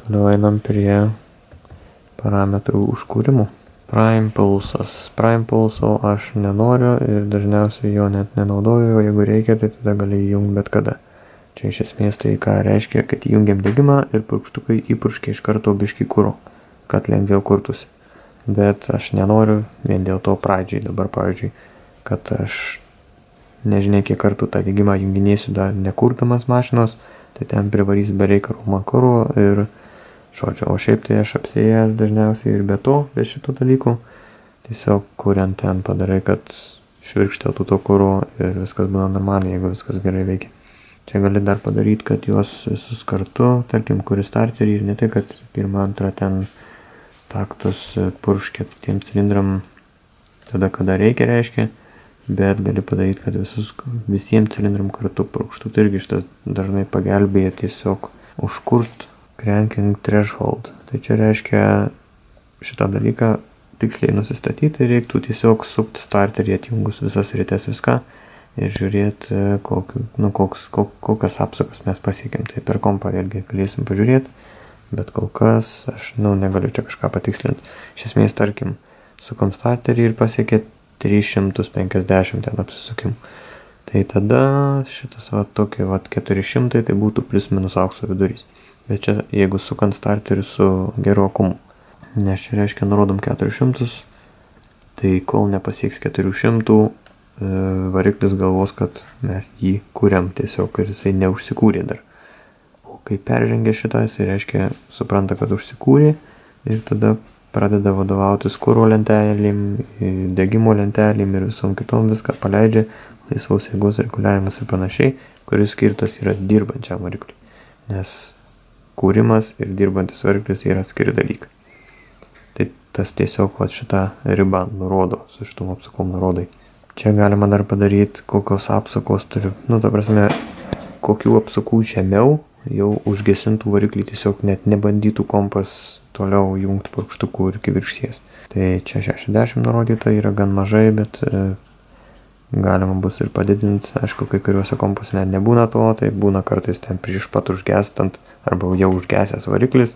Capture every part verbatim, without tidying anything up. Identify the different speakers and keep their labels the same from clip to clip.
Speaker 1: Toliau einam prie parametrų užkūrimų. Prime pulsas. Prime pulso aš nenoriu ir dažniausiai jo net nenaudoju, o jeigu reikia, tai tada gali įjungti bet kada. Čia iš esmės tai ką reiškia, kad įjungiam degimą ir purkštukai įpurškia iš karto biškį kuro, kad lengviau kurtųsi. Bet aš nenoriu vien dėl to pradžiai dabar, pavyzdžiui, kad aš nežinia kiek kartų tą degimą junginėsiu dar nekurdamas mašinos, tai ten privarys be reikalų man kuro ir žodžiu, o šiaip tai aš apsėjęs dažniausiai ir be to, be šitų dalykų. Tiesiog kuriant ten padarai, kad švirkšteltų to kuro ir viskas būna normaliai, jeigu viskas gerai veikia. Čia gali dar padaryti, kad juos visus kartu, tarkim, kuri starterį ir ne tai, kad pirmą, antrą ten taktus purškėt tiem cilindram tada, kada reikia, reiškia, bet gali padaryti, kad visus, visiems cilindram kartu purkštų. Tai irgi šitas dažnai pagelbėja tiesiog užkurt cranking threshold. Tai čia reiškia šitą dalyką tiksliai nusistatyti, reiktų tiesiog sukti starterį atjungus visas rytes viską ir žiūrėti, kokiu, nu, koks, kok, kokias apsukas mes pasiekėm. Tai per kompą vėlgi galėsim pažiūrėti, bet kol kas aš nu, negaliu čia kažką patikslinti. Iš esmės, tarkim, sukam starterį ir pasiekė trys šimtai penkiasdešimt ten apsisukimų. Tai tada šitas va tokie va keturi šimtai tai būtų plius minus aukso vidurys. Bet čia jeigu sukant starterį su geru akumu. Nes čia reiškia nurodom keturis šimtus, tai kol nepasieks keturių šimtų, variklis galvos, kad mes jį kuriam tiesiog ir jisai neužsikūrė dar. O kai peržengia šitą, jisai reiškia supranta, kad užsikūrė ir tada pradeda vadovautis kuro lentelėm, degimo lentelėm ir visom kitom viską paleidžia, laisvos jėgos reguliavimas ir panašiai, kuris skirtas yra dirbančiam varikliui. Nes kūrimas ir dirbantis variklis yra atskiri dalykai. Tai tas tiesiog va, šitą ribą nurodo, su šitom apsukom nurodai. Čia galima dar padaryti, kokios apsukos turiu. Nu, ta prasme, kokių apsukų žemiau jau užgesintų variklį, tiesiog net nebandytų kompas toliau jungti purkštukų ir kivirkšties. Tai čia šešiasdešimt nurodyta, yra gan mažai, bet e, galima bus ir padidinti. Aišku, kai kuriuose kompuose net nebūna to, tai būna kartais ten prieš pat užgestant arba jau užgesęs variklis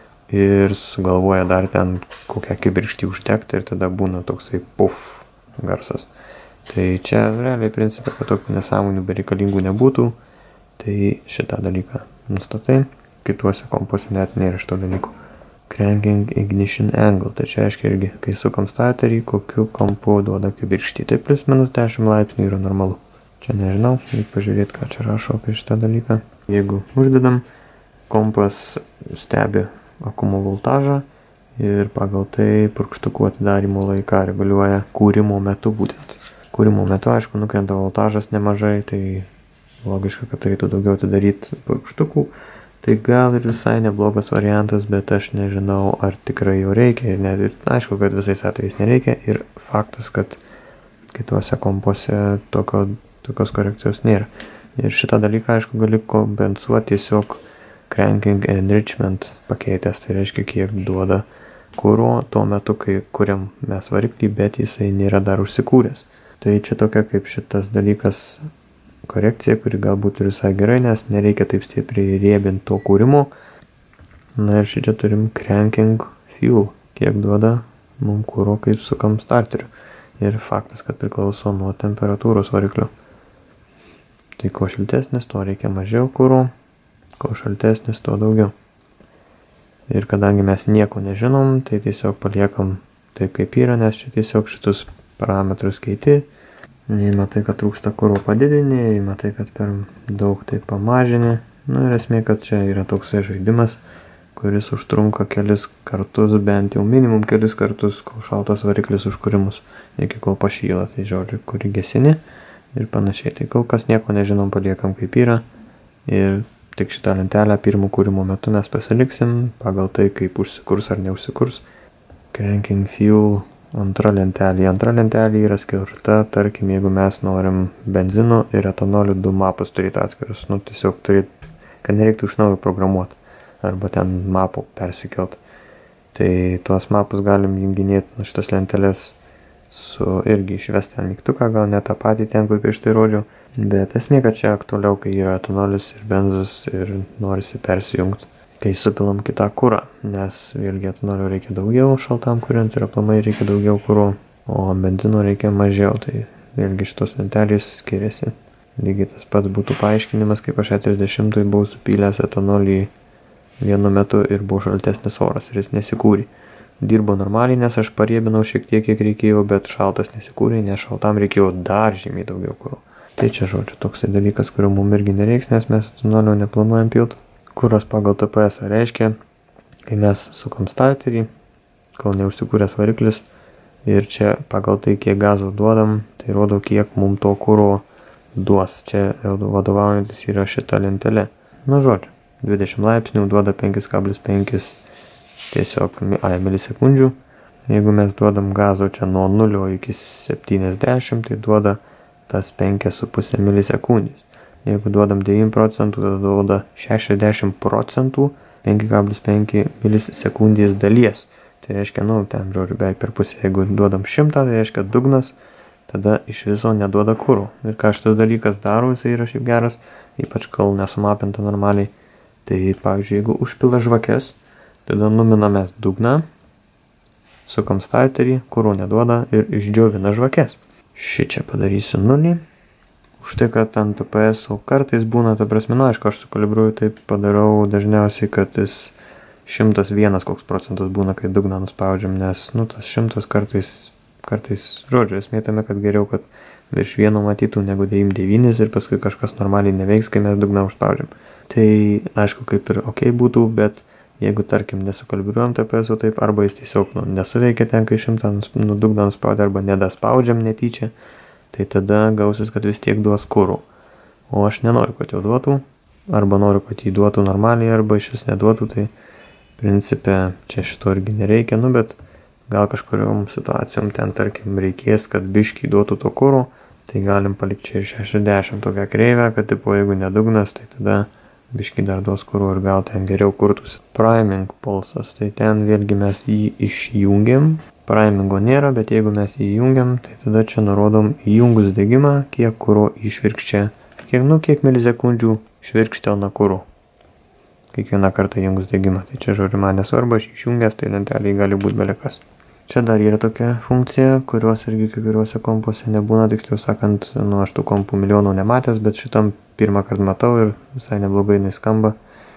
Speaker 1: ir sugalvoja dar ten kokią kibirkštį uždegti ir tada būna toksai puf garsas. Tai čia realiai principė, kad tokių nesąmonių bereikalingų nebūtų, tai šitą dalyką nustatai, kituose kompuose net nėra šito dalyko. Cranking ignition angle, tai čia reiškia irgi, kai sukam starterį, kokiu kampu duoda kibirkštį, tai plus minus dešimt laipsnių yra normalu. Čia nežinau, reikia pažiūrėti, ką čia rašo apie šitą dalyką. Jeigu uždedam, kompas stebi akumo voltažą ir pagal tai purkštukų atidarymo laiką reguliuoja kūrimo metu būtent. Kūrimo metu, aišku, nukrenta voltažas nemažai, tai logiška, kad turėtų daugiau atidaryti purkštukų. Tai gal ir visai neblogas variantas, bet aš nežinau, ar tikrai jo reikia. Ir net, ir, aišku, kad visais atvejais nereikia ir faktas, kad kituose kompuose tokio, tokios korekcijos nėra. Ir šitą dalyką, aišku, gali kompensuoti tiesiog cranking enrichment pakeitęs, tai reiškia, kiek duoda kuro tuo metu, kai kuriam mes variklį, bet jisai nėra dar užsikūręs. Tai čia tokia kaip šitas dalykas korekcija, kuri galbūt ir visai gerai, nes nereikia taip stipriai riebinti to kūrimo. Na ir šičia turim cranking fuel, kiek duoda mums kuro, kaip sukam starteriu. Ir faktas, kad priklauso nuo temperatūros variklio. Tai kuo šiltesnis, to reikia mažiau kuro, kuo šaltesnis, to daugiau. Ir kadangi mes nieko nežinom, tai tiesiog paliekam taip kaip yra, nes čia tiesiog šitus parametrus keiti. Jei matai, kad trūksta kuro padidinį, jei matai, kad per daug tai pamažinį. Nu ir esmė, kad čia yra toksai žaidimas, kuris užtrunka kelis kartus, bent jau minimum kelis kartus, kol šaltas variklis užkūrimus, iki kol pašyla, tai žodžiu, kurį gesini ir panašiai. Tai kol kas nieko nežinom, paliekam kaip yra ir tik šitą lentelę pirmų kūrimo metu mes pasiliksim pagal tai, kaip užsikurs ar neužsikurs. Cranking fuel antra lentelė. Antra lentelė yra skirta, tarkim, jeigu mes norim benzino ir etanolių du mapus turėti atskirus, nu tiesiog turėti, kad nereiktų iš naujo programuoti arba ten mapų persikelt. Tai tuos mapus galim junginėti, nu šitas lentelės su irgi išvesti ten mygtuką, gal ne tą patį ten, kaip iš tai rodžiau, bet esmė, kad čia aktualiau, kai yra etanolis ir benzas ir norisi persijungti. kai supilam kitą kurą, nes vėlgi etanolio reikia daugiau šaltam kuriant ir aplamai reikia daugiau kuro, o benzino reikia mažiau, tai vėlgi šitos lentelės skiriasi. Lygiai tas pats būtų paaiškinimas, kaip aš E trisdešimt buvau supylęs etanolį vienu metu ir buvo šaltesnis oras ir jis nesikūrė. Dirbo normaliai, nes aš pariebinau šiek tiek, kiek reikėjo, bet šaltas nesikūrė, nes šaltam reikėjo dar žymiai daugiau kuro. Tai čia, žodžiu, toksai dalykas, kurio mums irgi nereiks, nes mes etanolio neplanuojam pilt. Kuras pagal T P S reiškia, kai mes sukam starterį, kol neužsikūręs variklis, ir čia pagal tai, kiek gazo duodam, tai rodo, kiek mums to kuro duos. Čia vadovaujantis yra šita lentelė. Na, žodžiu, dvidešimt laipsnių duoda penki kablis penki tiesiog ai, milisekundžių. Jeigu mes duodam gazo čia nuo nulio iki septyniasdešimt, tai duoda tas penki su puse milisekundės. Jeigu duodam devyni procentų, tada duoda šešiasdešimt procentų penki kablis penki milisekundės dalies. Tai reiškia, nu, ten, žodžiu, beveik per pusę. Jeigu duodam šimtą, tai reiškia dugnas, tada iš viso neduoda kuro. Ir ką šitas dalykas daro, jisai yra šiaip geras, ypač kol nesumapinta normaliai. Tai, pavyzdžiui, jeigu užpila žvakes, tada numinam mes dugną, sukam starterį, kuro neduoda ir išdžiovina žvakes. Šičia padarysiu nulį. Už tai, kad ant T P S kartais būna, ta prasme, nu, aišku, aš sukalibruoju, taip padarau dažniausiai, kad jis šimtas vienas koks procentas būna, kai dugną nuspaudžiam, nes, nu, tas šimtas kartais, kartais, žodžiu, esmė tame, kad geriau, kad virš vieno matytų negu devyniasdešimt devyni ir paskui kažkas normaliai neveiks, kai mes dugną užspaudžiam. Tai, aišku, kaip ir ok būtų, bet jeigu, tarkim, nesukalibruojam T P S, taip, arba jis tiesiog, nu, nesuveikia ten, kai šimtą nu, dugną nuspaudė, arba nedaspaudžiam netyčia, tai tada gausis, kad vis tiek duos kuro. O aš nenoriu, kad jo duotų, arba noriu, kad jį duotų normaliai, arba iš vis neduotų, tai principe čia šito irgi nereikia, nu, bet gal kažkuriom situacijom ten, tarkim, reikės, kad biškį duotų to kuro, tai galim palikti čia ir šešiasdešimt tokią kreivę, kad tipo, jeigu nedugnas, tai tada biškį dar duos kuro ir gal ten geriau kurtųsi. Priming pulsas, tai ten vėlgi mes jį išjungiam. Primingo nėra, bet jeigu mes jį įjungiam, tai tada čia nurodom įjungus degimą, kiek kuro išvirkščia, kiek, nu, kiek milisekundžių švirkštelna kuro. Kiekvieną kartą įjungus degimą. Tai čia, žodžiu, man nesvarbu, aš išjungęs, tai lenteliai gali būti belekas. Čia dar yra tokia funkcija, kurios irgi kai kuriuose kompuose nebūna, tiksliau sakant, nu, aš tų kompų milijonų nematęs, bet šitam pirmą kartą matau ir visai neblogai neskamba,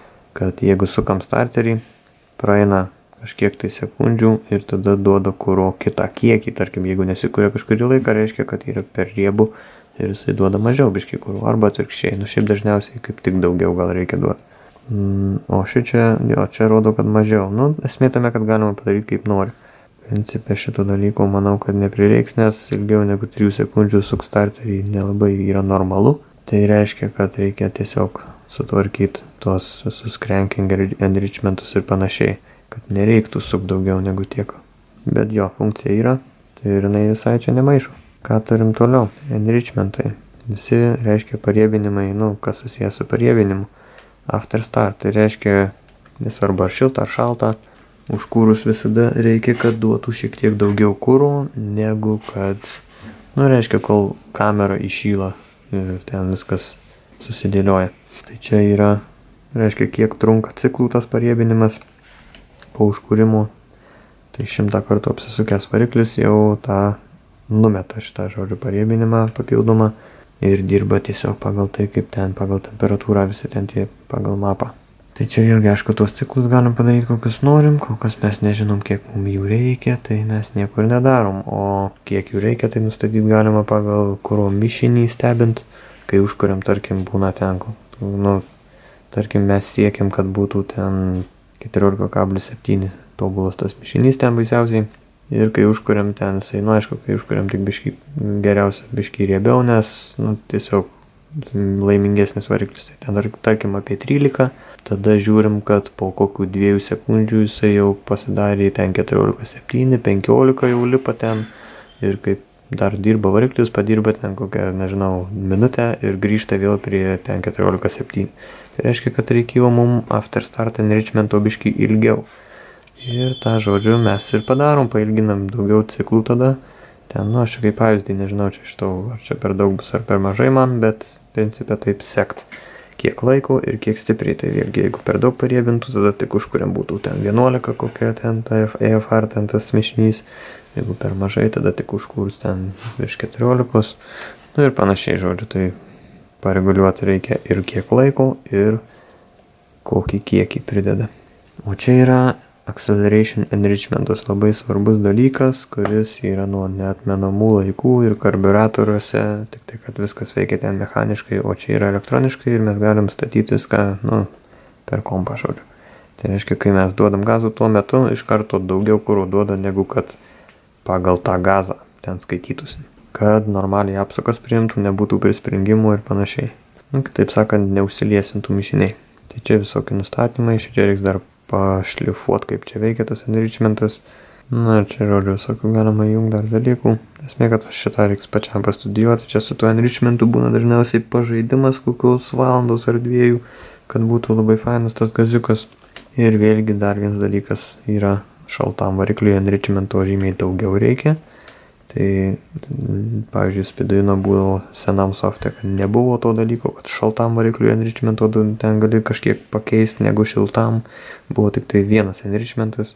Speaker 1: kad jeigu sukam starterį, praeina kažkiek tai sekundžių ir tada duoda kuro kitą kiekį. Tarkim, jeigu nesikuria kažkurį laiką, reiškia, kad yra per riebu ir jisai duoda mažiau biškį kuro, arba atvirkščiai. Nu, šiaip dažniausiai kaip tik daugiau gal reikia duoti. Mm, o šičia, jo, čia rodo, kad mažiau. Nu, esmė tame, kad galima padaryti kaip nori. Principė šito dalyko manau, kad neprireiks, nes ilgiau negu trijų sekundžių suk starterį nelabai yra normalu. Tai reiškia, kad reikia tiesiog sutvarkyti tuos visus cranking enrichmentus ir panašiai, kad nereiktų suk daugiau negu tiek. Bet jo, funkcija yra, tai ir jinai visai čia nemaišo. Ką turim toliau? Enrichmentai. Visi reiškia pariebinimai, nu, kas susijęs su pariebinimu. After start, tai reiškia, nesvarbu ar šilta, ar šalta, užkūrus visada reikia, kad duotų šiek tiek daugiau kuro, negu kad, nu, reiškia, kol kamera įšyla ir ten viskas susidėlioja. Tai čia yra, reiškia, kiek trunka ciklų tas pariebinimas po užkūrimo. Tai šimtą kartų apsisukęs variklis jau tą numeta šitą, žodžiu, pariebinimą papildomą ir dirba tiesiog pagal tai, kaip ten, pagal temperatūrą, visi ten tie pagal mapą. Tai čia vėlgi, aišku, tuos ciklus galim padaryti kokius norim, kol kas mes nežinom, kiek mums jų reikia, tai mes niekur nedarom, o kiek jų reikia, tai nustatyti galima pagal kuro mišinį stebint, kai užkuriam, tarkim, būna ten, nu, tarkim, mes siekiam, kad būtų ten keturiolika kablis septyni tobulas tas mišinys ten baisiausiai, ir kai užkuriam ten, jisai, nu, aišku, kai užkuriam tik biškį geriausia, biškį riebiau, nes, nu, tiesiog laimingesnis variklis, tai ten, tarkim, apie trylika, tada žiūrim, kad po kokių dviejų sekundžių jisai jau pasidarė ten keturiolika septyni, penkiolika jau lipa ten ir kaip dar dirba variklis, padirba ten kokią, nežinau, minutę ir grįžta vėl prie ten keturiolika septyni. Tai reiškia, kad reikėjo mums after start enrichmento biškį ilgiau. Ir tą, žodžiu, mes ir padarom, pailginam daugiau ciklų tada. Ten, nu, aš čia kaip pavyzdį, nežinau, čia šitau, ar čia per daug bus ar per mažai man, bet principė taip sekt. kiek laiko ir kiek stipriai. Tai vėlgi, jeigu per daug pariebintų, tada tik užkuriam būtų ten vienuolika kokia ten ta E F R, ten tas mišinys. Jeigu per mažai, tada tik užkūrus ten virš keturiolikos. Nu ir panašiai, žodžiu, tai pareguliuoti reikia ir kiek laiko, ir kokį kiekį prideda. O čia yra acceleration enrichmentas, labai svarbus dalykas, kuris yra nuo neatmenamų laikų ir karbiuratoriuose, tik tai, kad viskas veikia ten mechaniškai, o čia yra elektroniškai ir mes galim statyti viską, nu, per kompą, žodžiu. Tai reiškia, kai mes duodam gazų tuo metu, iš karto daugiau kuro duoda, negu kad pagal tą gazą ten skaitytųsi. Kad normaliai apsukas priimtų, nebūtų prispringimų ir panašiai. Nu, kitaip sakant, neužsiliesintų mišiniai. Tai čia visokie nustatymai, čia reiks dar pašlifuot, kaip čia veikia tas enrichmentas. Na, čia, žodžiu, visokių galima įjungti dar dalykų. Esmė, kad šitą reiks pačiam pastudijuoti. Čia su tuo enrichmentu būna dažniausiai pažaidimas kokios valandos ar dviejų, kad būtų labai fainas tas gaziukas. Ir vėlgi dar vienas dalykas yra šaltam varikliui enrichmento žymiai daugiau reikia. Tai, pavyzdžiui, Speeduino buvo senam softe, kad nebuvo to dalyko, kad šaltam varikliui enrichmento ten gali kažkiek pakeisti negu šiltam. Buvo tik tai vienas enrichmentas.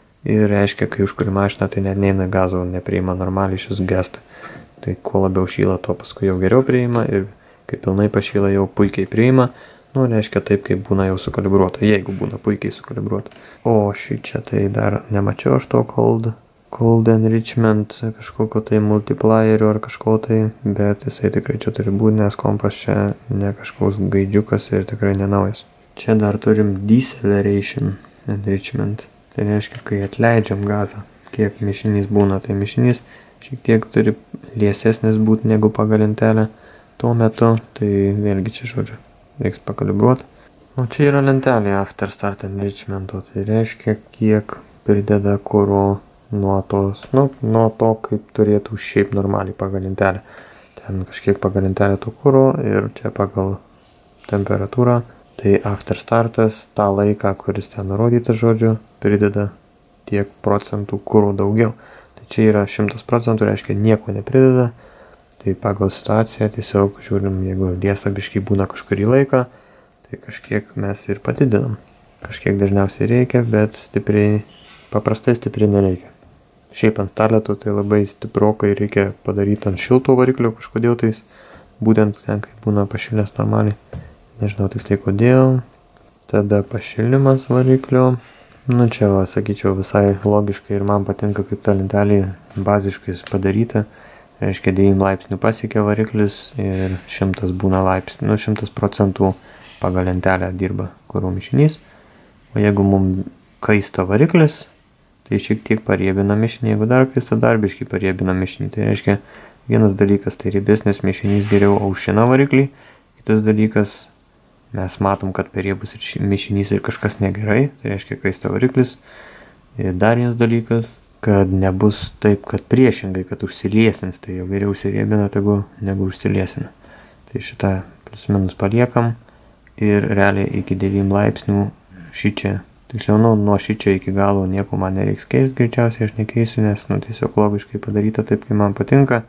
Speaker 1: Ir reiškia, kai užkuri mašiną, tai net neina gazo, nepriima normaliai šis gestą. Tai kuo labiau šyla, to paskui jau geriau priima ir kai pilnai pašyla, jau puikiai priima. Nu, reiškia taip, kaip būna jau sukalibruota, jeigu būna puikiai sukalibruota. O šį čia tai dar nemačiau aš to cold. Cold enrichment kažkokio tai multiplierių ar kažko tai, bet jisai tikrai čia turi būti, nes kompas čia ne kažkoks gaidžiukas ir tikrai nenaujas. Čia dar turim deceleration enrichment. Tai reiškia, kai atleidžiam gazą, kiek mišinys būna, tai mišinys šiek tiek turi liesesnis būti negu pagal lentelę tuo metu, tai vėlgi čia, žodžiu, reiks pakalibruoti. O čia yra lentelė after start enrichmento, tai reiškia, kiek prideda kuro nuo tos, nu, nuo to, kaip turėtų šiaip normaliai pagal lentelę. Ten kažkiek pagal lentelę to kuro ir čia pagal temperatūrą. Tai after startas, tą laiką, kuris ten nurodytas, žodžiu, prideda tiek procentų kuro daugiau. Tai čia yra šimtas procentų, reiškia nieko neprideda. Tai pagal situaciją tiesiog žiūrim, jeigu liesa biškai būna kažkurį laiką, tai kažkiek mes ir padidinam. Kažkiek dažniausiai reikia, bet stipriai, paprastai stipriai nereikia. Šiaip ant starleto tai labai stiprokai reikia padaryti ant šilto variklio kažkodėl tais, būtent ten, kai būna pašilęs normaliai. Nežinau tiksliai kodėl. Tada pašilimas variklio. Nu čia, va, sakyčiau, visai logiškai ir man patinka, kaip ta lentelė baziškai padaryta. Reiškia, devynių laipsnių pasiekia variklis ir šimtas būna laipsnių, nu šimtas procentų pagal lentelę dirba kuro mišinys. O jeigu mums kaista variklis, tai šiek tiek pariebina mišinį, jeigu dar kaista, dar biškai pariebina mišinį. Tai reiškia, vienas dalykas, tai riebesnis mišinys geriau aušina variklį, kitas dalykas, mes matom, kad periebus mišinys ir kažkas negerai, tai reiškia, kaista variklis. Ir dar vienas dalykas, kad nebus taip, kad priešingai, kad užsiliesins, tai jau geriau užsiriebina tegu, negu užsiliesina. Tai šitą plius minus paliekam ir realiai iki devynių laipsnių šičia, tiksliau, nu, nuo šičia iki galo nieko man nereiks keisti, greičiausiai aš nekeisiu, nes, nu, tiesiog logiškai padaryta taip, kaip man patinka.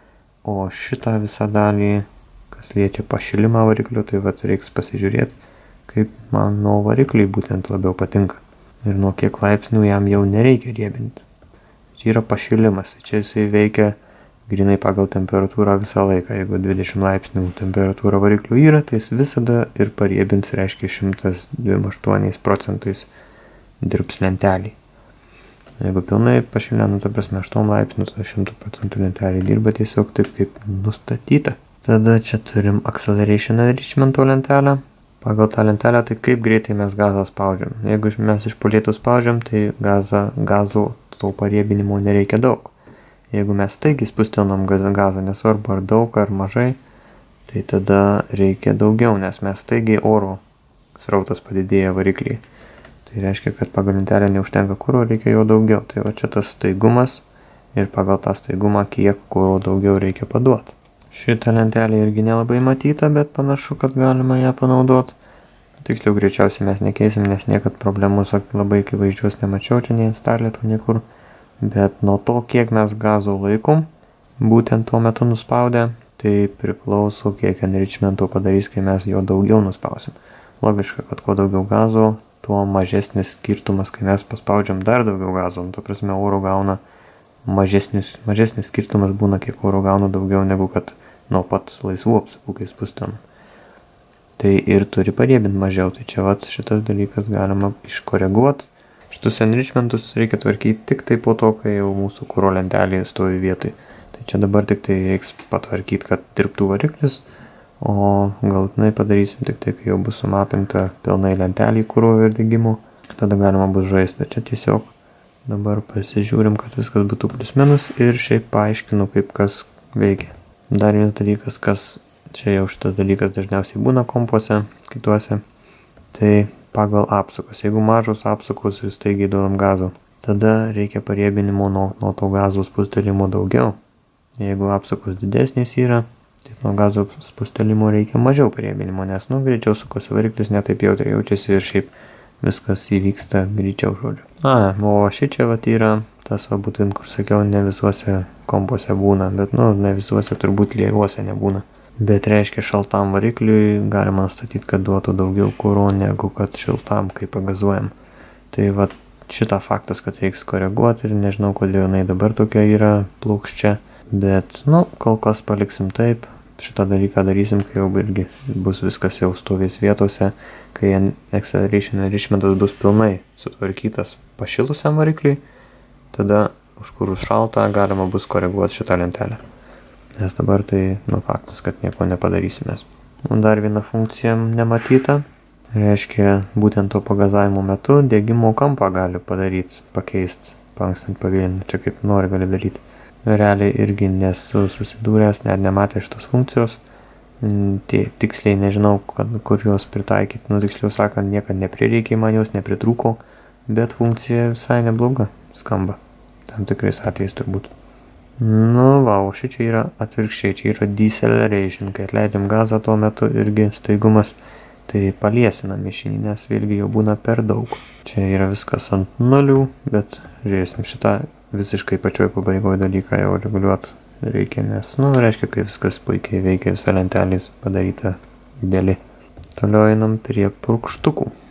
Speaker 1: O šitą visą dalį, kas liečia pašilimą variklio, tai vat reiks pasižiūrėti, kaip man nuo varikliai būtent labiau patinka. Ir nuo kiek laipsnių jam jau nereikia riebinti. Čia yra pašilimas, čia jisai veikia grinai pagal temperatūrą visą laiką. Jeigu dvidešimt laipsnių temperatūra variklių yra, tai jis visada ir pariebins, reiškia, šimtas dvidešimt aštuoniais procentais dirbs lentelį. Jeigu pilnai pašilė, nu, ta prasme, aštuoni laipsnių, tai šimtas procentų lentelį dirba tiesiog taip, kaip nustatyta. Tada čia turim acceleration enrichmento lentelę. Pagal tą lentelę, tai kaip greitai mes gazą spaudžiam. Jeigu mes iš polėtų spaudžiam, tai gazą, gazų to pariebinimo nereikia daug. Jeigu mes staigiai spustelnam gazą, nesvarbu ar daug ar mažai, tai tada reikia daugiau, nes mes staigiai oro srautas padidėja variklyje. Tai reiškia, kad pagal lentelę neužtenka kuro, reikia jo daugiau. Tai va čia tas staigumas ir pagal tą staigumą, kiek kuro daugiau reikia paduoti. Šitą lentelę irgi nelabai matyta, bet panašu, kad galima ją panaudoti. Tiksliau, greičiausiai mes nekeisim, nes niekad problemų labai akivaizdžios nemačiau, čia nei ant starleto niekur. Bet nuo to, kiek mes gazo laikom, būtent tuo metu nuspaudę, tai priklauso, kiek enrichmento padarys, kai mes jo daugiau nuspausim. Logiška, kad kuo daugiau gazo, tuo mažesnis skirtumas, kai mes paspaudžiam dar daugiau gazo. Nu, ta prasme, oro gauna mažesnis, mažesnis skirtumas būna, kiek oro gauna daugiau negu kad nuo pat laisvų apsukų, kai spustam. Tai ir turi pariebinti mažiau. Tai čia vat šitas dalykas galima iškoreguoti. Šitus enrichmentus reikia tvarkyti tik tai po to, kai jau mūsų kuro lentelėje stovi vietoj. Tai čia dabar tik tai reiks patvarkyti, kad dirbtų variklis, o galutinai padarysim tik tai, kai jau bus sumapinta pilnai lentelį kuro ir degimo. Tada galima bus žaisti, bet čia tiesiog dabar pasižiūrim, kad viskas būtų plius minus ir šiaip paaiškinu, kaip kas veikia. Dar vienas dalykas, kas čia jau šitas dalykas dažniausiai būna kompuose, kituose, tai pagal apsukas. Jeigu mažos apsukos ir staigiai duodam gazo, tada reikia pariebinimo nuo, nuo to gazo spustelimo daugiau. Jeigu apsukos didesnės yra, tai nuo gazo spustelimo reikia mažiau pariebinimo, nes nu, greičiau sukosi variklis, netaip jautriai jaučiasi ir šiaip viskas įvyksta greičiau, žodžiu. A, o šičia vat yra tas va būtent, kur sakiau, ne visuose kompuose būna, bet nu, ne visuose turbūt lievuose nebūna. Bet reiškia, šaltam varikliui galima nustatyti, kad duotų daugiau kuro negu kad šiltam, kai pagazuojam. Tai va šitą faktas, kad reiks koreguoti ir nežinau, kodėl jinai dabar tokia yra plūkščia. Bet, nu, kol kas paliksim taip. Šitą dalyką darysim, kai jau irgi bus viskas jau stovės vietose, kai acceleration enrichmentas bus pilnai sutvarkytas pašilusiam varikliui, tada užkurus šaltą galima bus koreguoti šitą lentelę. Nes dabar tai, nu, faktas, kad nieko nepadarysim mes. Dar viena funkcija nematyta. Reiškia, būtent to pagazavimo metu degimo kampą gali padaryti, pakeisti, paankstinti, pavėlinti. Čia kaip nori gali daryti. Realiai irgi nesu susidūręs, net nematė šitos funkcijos. Tai tiksliai nežinau, kad, kur jos pritaikyti. Nu, tiksliau sakant, niekad neprireikė man jos, nepritrūko. Bet funkcija visai nebloga skamba. Tam tikrais atvejais turbūt. Nu, va, o šičia yra atvirkščiai, čia yra deceleration, kai atleidžiam gazą tuo metu irgi staigumas, tai paliesina mišinį, nes vėlgi jau būna per daug. Čia yra viskas ant nulių, bet žiūrėsim šitą visiškai pačioj pabaigoje dalyką jau reguliuoti reikia, nes, nu, reiškia, kai viskas puikiai veikia, visa lentelės padaryta ideali. Toliau einam prie purkštukų.